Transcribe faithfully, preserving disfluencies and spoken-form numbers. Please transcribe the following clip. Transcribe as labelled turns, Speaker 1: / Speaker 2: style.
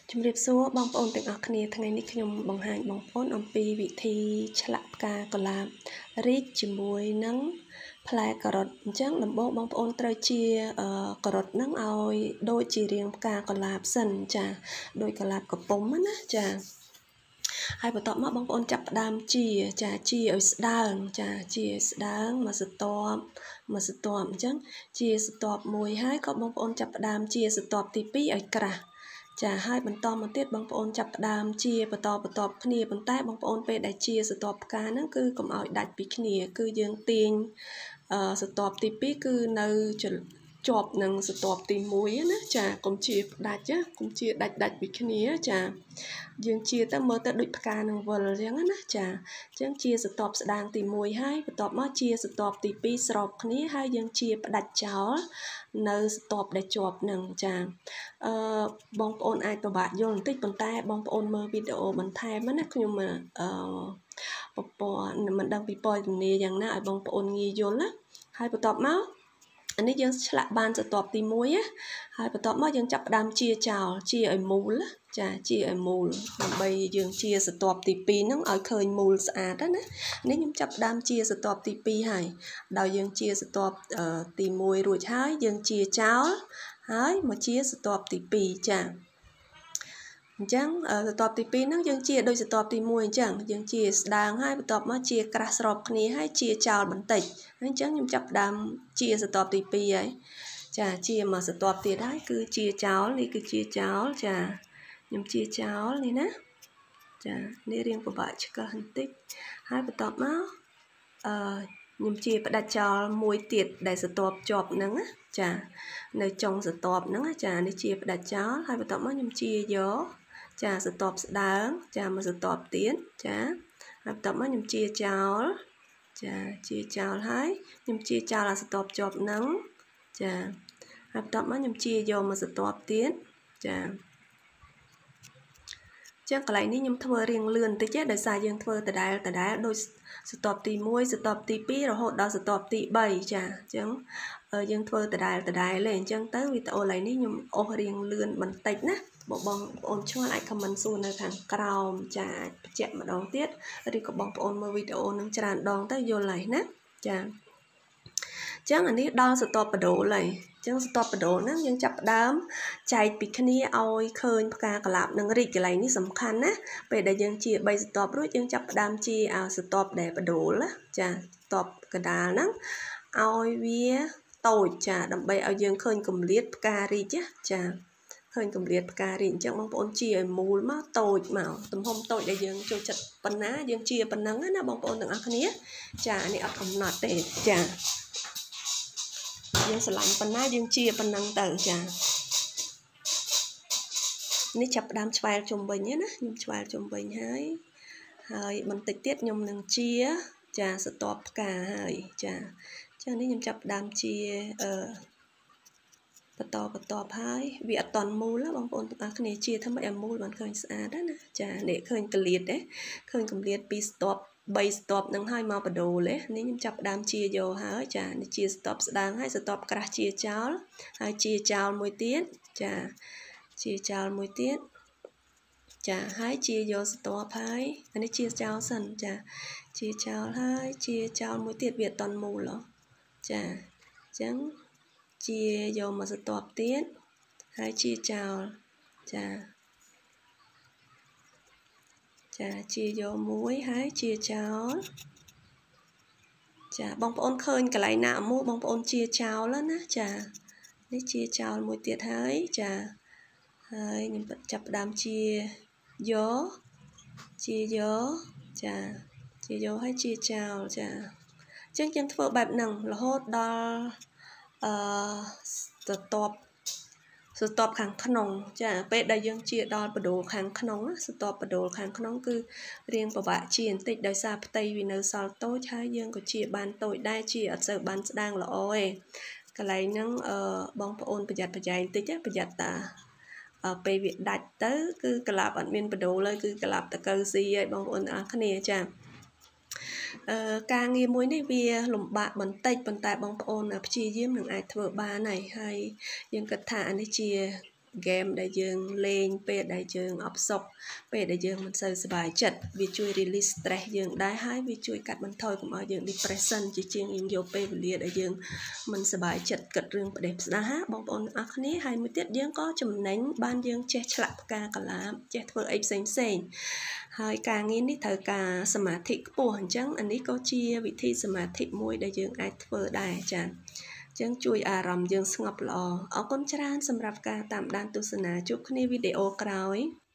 Speaker 1: ជំរាបសួរបងប្អូនទាំងអស់គ្នាថ្ងៃនេះខ្ញុំបង្ហាញបងប្អូនអំពីវិធីឆ្លាក់ផ្កាកុលាបរីកជាមួយនឹងផ្លែការ៉ុតអញ្ចឹងដំបូងបងប្អូនត្រូវជាការ៉ុតហ្នឹងឲ្យដូចជារាងផ្កាកុលាបសិនចាដោយកុលាបកំពុំណាចាហើយបន្ទាប់មកបងប្អូនចាប់ផ្ដើមជាចាជាឲ្យស្ដើងចាជាស្ដើងមកស្ទាប់មកស្ទាប់អញ្ចឹងជាស្ទាប់មួយហើយក៏បងប្អូនចាប់ផ្ដើមជាស្ទាប់ទីពីរឲ្យក្រាស់ចាហើយបន្តមកទៀតបងប្អូនចាប់ផ្ដើមជាបន្តបន្តគ្នាប៉ុន្តែបងប្អូនពេលដែលជាស្ទាប់ផ្កាហ្នឹងគឺកុំឲ្យដាច់ពីគ្នាគឺយើងទាញអឺស្ទាប់ទីពីរគឺនៅជាប់នឹងស្ទាប់ទីមួយណាចាកុំជាផ្ដាច់ណាកុំជាដាច់ដាច់ពីគ្នាចាយើងជាទៅមើលទៅដូចផ្កានឹងវិលអញ្ចឹងណាចាអញ្ចឹងជាស្ទាប់ស្ដាងទីមួយហើយបន្ទាប់មកជាស្ទាប់ទីពីរស្របគ្នាហើយយើងជាផ្ដាច់ចោលនៅស្ទាប់ដែលជាប់នឹងចាអឺបងប្អូនអាចពិបាកយល់បន្តិចប៉ុន្តែបងប្អូនមើលវីដេអូបន្ថែមណាខ្ញុំអឺពពណ៌មិនដឹងពីពណ៌ជំនាយ៉ាងណាឲ្យបងប្អូនងាយយល់ណាហើយបន្ទាប់មកអានេះយើងឆ្លាក់បានស្ទាប់ទីមួយណាហើយបន្ទាប់មកយើងចាប់ផ្ដើមជាចោលជាឲ្យមូលចាជាឲ្យមូលដើម្បីយើងជាស្ទាប់ទីពីរហ្នឹងឲ្យឃើញមូលស្អាតណានេះខ្ញុំចាប់ផ្ដើមជាស្ទាប់ទីពីរហើយដោយយើងជាស្ទាប់ទីមួយរួចហើយយើងជាចោលហើយមកជាស្ទាប់ទីពីរចាអញ្ចឹងស្ទាប់ទីពីរហ្នឹងយើងជាដូចស្ទាប់ទីមួយអញ្ចឹងយើងជាស្ដើងហើយបន្ទាប់មកជាក្រាស់ស្របគ្នាហើយជាចោលបន្តិចហើយអញ្ចឹងខ្ញុំចាប់ផ្ដើមជាស្ទាប់ទីពីរហើយចាជាមកស្ទាប់ទៀតហើយគឺជាចោលនេះគឺជាចោលចាខ្ញុំជាចោលនេះណាចានេះរៀងពិបាកឆ្កឹះបន្តិចហើយបន្ទាប់មកអឺខ្ញុំជាផ្ដាច់ចោលមួយទៀតដែលស្ទាប់ជាប់ហ្នឹងណាចានៅចុងស្ទាប់ហ្នឹងចានេះជាផ្ដាច់ចោលហើយបន្ទាប់មកខ្ញុំជាយកចាស្ទាប់ស្ដើងចាមកស្ទាប់ទៀតចាហើយបន្ទាប់មកខ្ញុំជាចោលចាជាចោលហើយខ្ញុំជាចោលអាស្ទាប់ជាប់ហ្នឹងចាហើយបន្ទាប់មកខ្ញុំជាយកមកស្ទាប់ទៀតចាចឹងកន្លែងនេះខ្ញុំធ្វើរៀងលឿនបន្តិចទេដោយសារយើងធ្វើដដែលដដែលដូចស្ទាប់ទីមួយស្ទាប់ទីពីររហូតដល់ស្ទាប់ទីបីចាអញ្ចឹងយើងធ្វើដដែលដដែលទេអញ្ចឹងទៅវីដេអូឡើយនេះខ្ញុំអូសរៀងលឿនបន្តិចណាបងបងប្អូនឆ្ងល់អាច comment សួរនៅខាងក្រោមចាអាចបញ្ជាក់ម្ដងទៀតឬក៏បងប្អូនមើលវីដេអូនឹងច្រើនដងទៅយល់ហើយណាចាអញ្ចឹងអានេះដល់ស្ទាប់បដូលហើយអញ្ចឹងស្ទាប់បដូលហ្នឹងយើងចាប់ផ្ដើមចែកពីគ្នាឲ្យឃើញផ្កាកុលាបនឹងរីកកន្លែងនេះសំខាន់ណាពេលដែលយើងជាបីស្ទាប់រួចយើងចាប់ផ្ដើមជាអាស្ទាប់ដែលបដូលណាចាស្ទាប់កណ្ដាលហ្នឹងឲ្យវាតូចចាដើម្បីឲ្យយើងឃើញកម្រិតផ្ការីកចាឃើញកម្រិតផ្ការីកអញ្ចឹងបងប្អូនជាឲ្យមូលមកតូចមកទំហំតូចដែលយើងចូលចិត្តប៉ុណ្ណាយើងជាប៉ុណ្ណឹងណាបងប្អូនទាំងអស់គ្នាចានេះអត់កំណត់ទេចាយើងស្រឡាញ់ប៉ុណ្ណាយើងជាប៉ុណ្ណឹងទៅចានេះចាប់ផ្ដើមឆ្វែលជុំវិញណាខ្ញុំឆ្វែលជុំវិញហើយហើយបន្តិចទៀតខ្ញុំនឹងជាចាស្ទាប់ផ្កាហើយចាចឹងនេះខ្ញុំចាប់ផ្ដើមជាអឺបន្តបន្តហើយវាអត់តន់មូលបងប្អូនទាំងអស់គ្នាជាធ្វើម៉េចឲ្យមូលបានឃើញស្អាតណាចានេះឃើញកលៀតទេឃើញកម្រិតពីស្ទាប់បីស្ទាប់នឹងហើយមកបដូលទេនេះខ្ញុំចាប់ផ្ដើមជាយកហើយចានេះជាស្ទាប់ស្ដើងហើយស្ទាប់ក្រាស់ជាចោលហើយជាចោលមួយទៀតចាជាចោលមួយទៀតចាហើយជាយកស្ទាប់ហើយអានេះជាចោលសិនចាជាចោលហើយជាចោលមួយទៀតវាអត់តន់មូលចាអញ្ចឹងជាយកមកស្ទាប់ទៀតហើយជាចោលចាចាជាយកមួយហើយជាចោលចាបងប្អូនឃើញកន្លែងណាមូលបងប្អូនជាចោលណាចានេះជាចោលមួយទៀតហើយចាហើយខ្ញុំចាប់ផ្ដើមជាយកជាយកចាជាយកហើយជាចោលចាអញ្ចឹងយើងធ្វើបែបហ្នឹងរហូតដល់អឺស្ទាប់ស្ទាប់ខាងក្នុងចាពេលដែលយើងជាដល់បដូលខាងក្នុងស្ទាប់បដូលខាងក្នុងគឺរៀងពិបាកជាបន្តិចដោយសារផ្ទៃវានៅសល់តូចហើយយើងក៏ជាបានតូចដែរជាអត់សូវបានស្ដាងល្អទេកន្លែងហ្នឹងអឺបងប្អូនប្រយ័ត្នប្រយែងតិចប្រយ័ត្នតាពេលវាដាច់ទៅគឺកលាប់អត់មានបដូលហើយគឺកលាប់តកៅស៊ីហើយបងប្អូនទាំងអស់គ្នាចាអឺការងារមួយនេះវាលំបាកបន្តិចប៉ុន្តែបងប្អូនព្យាយាមនឹងអាចធ្វើបានហើយហើយយើងគិតថាអានេះជា game ដែលយើងលេងពេលដែលយើងអបសុខពេលដែលយើងមិនសូវសប្បាយចិត្តវាជួយ release stress យើងដែរហើយវាជួយកាត់បន្ថយកុំឲ្យយើង depression ជាជាងយើងយកពេលវេលាដែលយើងមិនសប្បាយចិត្តគិតរឿងផ្ដេសផ្ដាសបងប្អូនទាំងអស់គ្នាហើយមួយទៀតយើងក៏ចំណេញបានយើងចេះឆ្លាក់ផ្កាកលាបចេះធ្វើអីផ្សេងផ្សេងហើយការងារនេះត្រូវការសមាធិខ្ពស់អញ្ចឹងអានេះក៏ជាវិធីសមាធិមួយដែលយើងអាចធ្វើដែរចា៎ចឹងជួយអារម្មណ៍យើងស្ងប់ល្អអរគុណច្រើនសម្រាប់ការតាមដានទស្សនាជួបគ្នាវីដេអូក្រោយ